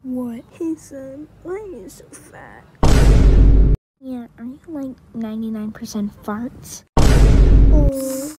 What? He said, why are you so fat? Yeah, are you like 99% farts? Oh.